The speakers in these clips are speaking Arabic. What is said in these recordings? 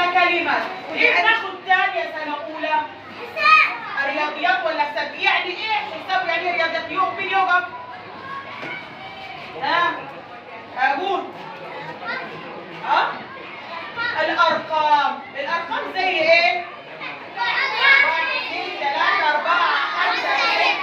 كلمات. ايه بناخد ثانيه سنه اولى؟ رياضيات ولا حساب؟ يعني ايه حساب؟ يعني رياضيات. يوم مين يوقف؟ اقول الارقام. الارقام زي ايه؟ 1 2 3 4 5 6.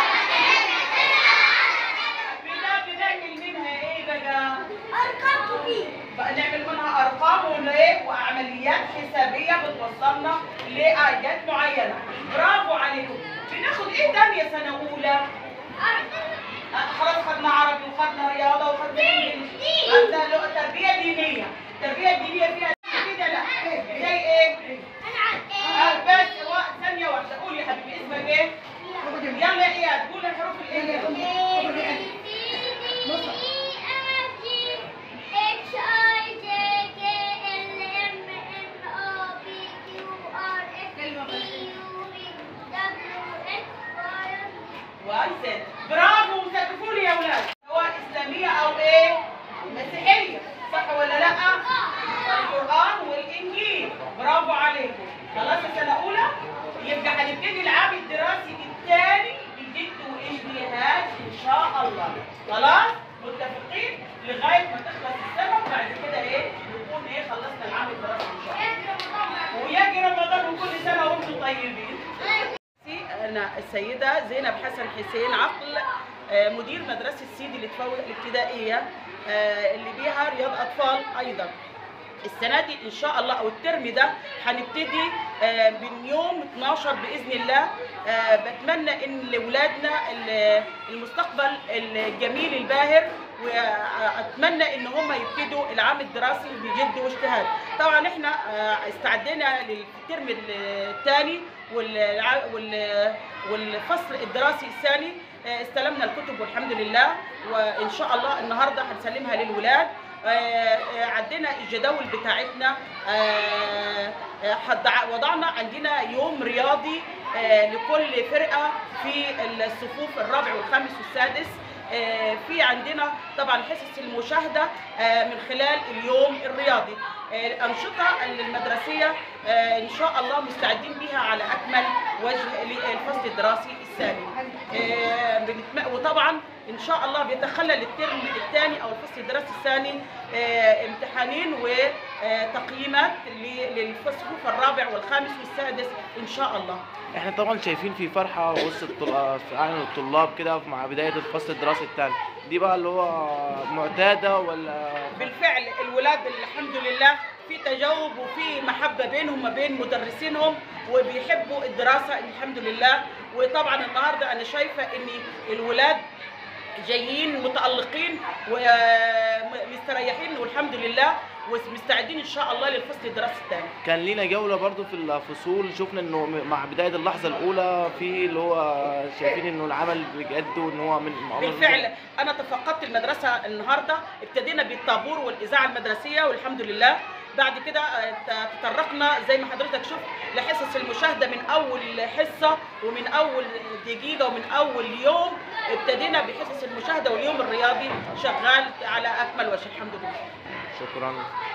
بنعمل منها ايه بقى؟ ارقام كتير. نعمل منها ارقام وايه؟ وعمليات حسابيه بتوصلنا لايات معينه. برافو عليكم. بناخد ايه تانية سنه اولى؟ خلاص خدنا عربي وخدنا رياضه وخدنا انجليزي. خدنا تربيه دينيه. التربيه الدينيه فيها كده لا زي ايه؟ بس ثانيه واحده. قول يا حبيبي اسمك ايه؟ يلا يا اياد قول الحروف الايه؟ كويس. برافو. سقفوا لي يا اولاد. سواء اسلاميه او ايه؟ مسيحيه. صح ولا لا؟ القران والانجيل. برافو عليكم. خلاص سنه اولى. يبقى هنبتدي العام الدراسي الثاني بجد واجتهاد ان شاء الله. خلاص؟ متفقين؟ لغايه ما تخلص السنه وبعد كده ايه؟ نكون ايه؟ خلصنا العام الدراسي ان شاء الله. ويجي رمضان وكل سنه وانتم طيبين. أنا السيدة زينب حسن حسين عقل، مدير مدرسة سيدي لتفوق الابتدائية اللي بيها رياض أطفال أيضا. السنة دي إن شاء الله أو الترم ده هنبتدي من يوم 12 بإذن الله. بتمنى إن لأولادنا المستقبل الجميل الباهر، واتمنى ان هم يبتدوا العام الدراسي بجد واجتهاد. طبعا احنا استعدينا للترم الثاني والفصل الدراسي الثاني. استلمنا الكتب والحمد لله، وان شاء الله النهارده هنسلمها للولاد. عندنا الجداول بتاعتنا. وضعنا عندنا يوم رياضي لكل فرقه في الصفوف الرابع والخامس والسادس. في عندنا طبعا حصص المشاهده من خلال اليوم الرياضي. الانشطه المدرسيه ان شاء الله مستعدين بها على اكمل وجه للفصل الدراسي الثاني. وطبعا ان شاء الله بيتخلل الترم الثاني او الفصل الدراسي الثاني امتحانين وتقييمات للصفوف الرابع والخامس والسادس ان شاء الله. احنا طبعا شايفين في فرحه وسط في اعين الطلاب كده مع بدايه الفصل الدراسي الثاني. دي بقى اللي هو معتاده ولا؟ بالفعل الولاد الحمد لله في تجاوب وفي محبه بينهم وبين مدرسينهم وبيحبوا الدراسه الحمد لله. وطبعا النهارده انا شايفه ان الولاد جايين متألقين ومستريحين والحمد لله، ومستعدين ان شاء الله للفصل الدراسي الثاني. كان لينا جوله برضو في الفصول، شفنا انه مع بدايه اللحظه الاولى في اللي هو شايفين انه العمل بجد وان هو من بالفعل. انا تفقدت المدرسه النهارده، ابتدينا بالطابور والاذاعه المدرسيه والحمد لله. بعد كده تطرقنا زي ما حضرتك شفت لحصص المشاهده من اول حصه ومن اول دقيقه ومن اول يوم. ابتدينا بحصص المشاهده واليوم الرياضي شغال على اكمل وجه الحمد لله. شكرا.